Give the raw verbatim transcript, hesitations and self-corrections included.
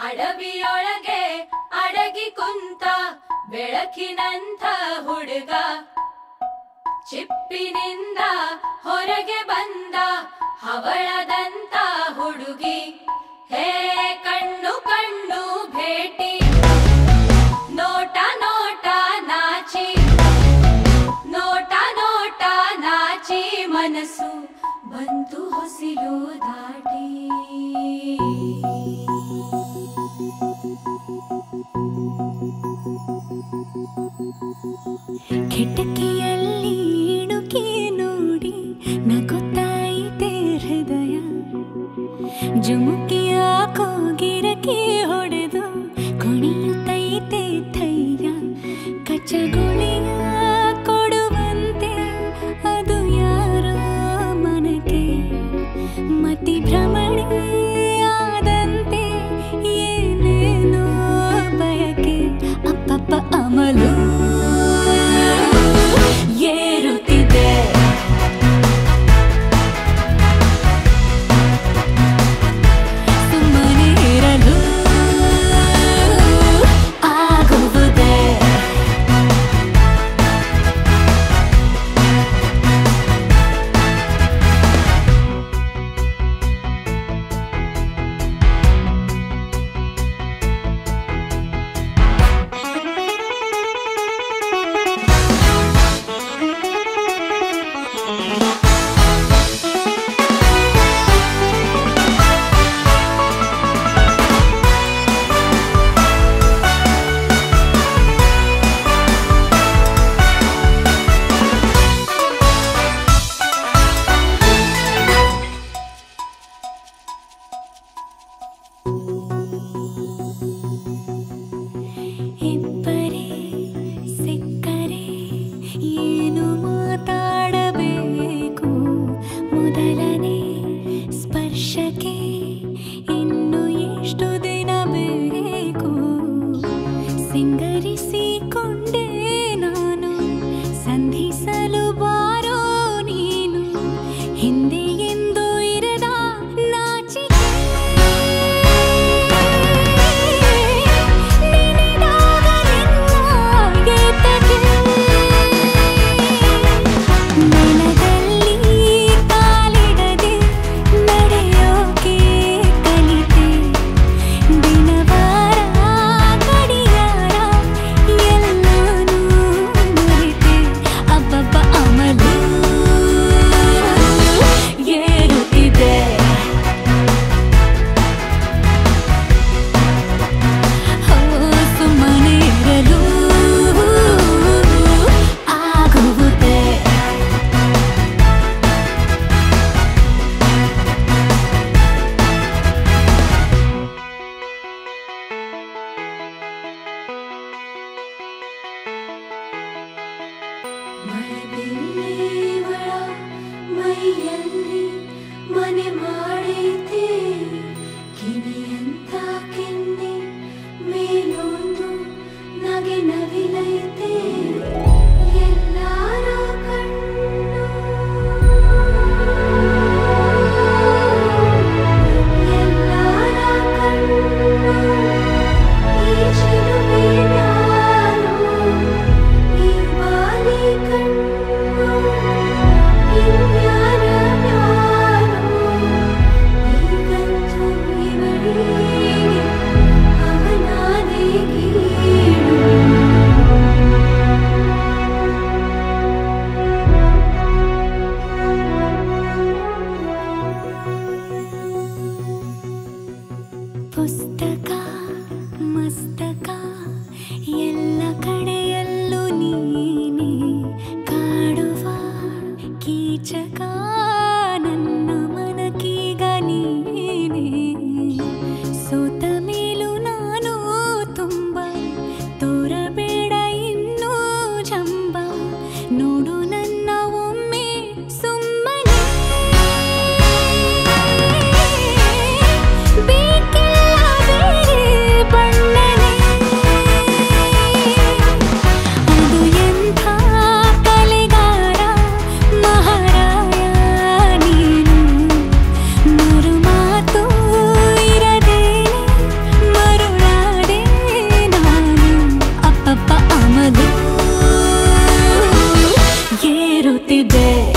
ಅಡವಿಯೊಳಗೆ ಅಡಗಿ ಕುಂತ ಬೆಳಕಿನಂಥ ಹುಡುಗ, ಚಿಪ್ಪಿನಿಂದ ಹೊರಗೆ ಬಂದ ಹವಳದಂತ ಹುಡುಗಿ. ಹೇ ಕಣ್ಣು ಕಣ್ಣು ಭೇಟಿ, ನೋಟ ನೋಟ ನಾಚಿ, ನೋಟ ನೋಟ ನಾಚಿ, ಮನಸ್ಸು ಬಂತು ಹೊಸಿಲು ದಾಟಿ. ಕಿಟಕಿಯಲ್ಲಿ ಇಣುಕಿ ನೋಡಿ ನಗುತ್ತಾಯಿತೆ ಹೃದಯ, ಜುಮುಕಿಯ ಕೋಗಿರಕಿ ಹೊಡೆದು ಕುಣಿಯುತ್ತೈತೆ ಥೈಯ. ಕಚ್ಚಗುಳಿಯ ಕೊಡುವಂತೆ ಅದು ಯಾರೋ ಮನಕ್ಕೆ, ಮತಿ ಭ್ರಮಣೆ ಆದಂತೆ ಏನೇನೋ ಬಯಕೆ. ಅಪ್ಪಪ್ಪ ಅಮಲು ಏರುತ್ತಿದೆ, ಸುಮ್ಮನೆ ಇರಲು ಆಗುವುದೇ. ಇಬ್ಬರೇ ಸಿಕ್ಕರೆ ಏನು ಮಾತಾಡಬೇಕು, ಮೊದಲನೇ ಸ್ಪರ್ಶಕ್ಕೆ ಇನ್ನು ಎಷ್ಟು ದಿನ ಬೇಕು. ಸಿಂಗರಿಸಿಕೊಂಡೆ ನಾನು ಸಂಧಿಸಲು ಬಾರೋ ನೀನು, ಹಿಂದೆ ಎಂದು ಇರದ ನಾಚಿಕೆ. ಮಳೆಬಿಲ್ಲಿವಳ ಮೈಯಲ್ಲಿ ಮನೆ ಮಾಡೈತೆ, ಕಿನಿಯಂತ ಕೆನ್ನೆ ಮೇಲೊಂದು ನಗೆ ನವಿಲೈತೆ. ಎಲ್ಲಾರ ಕಣ್ಣು ಎಲ್ಲಾರ ಕಣ್ಣು ಈ ಚಿಲುಮೆಯಾರೋ, ಈ ಬಾಲಿ ಕಣ್ಣು ಇನ್ಯಾರ ಯಾರೋ. ಏರುತ್ತಿದೆ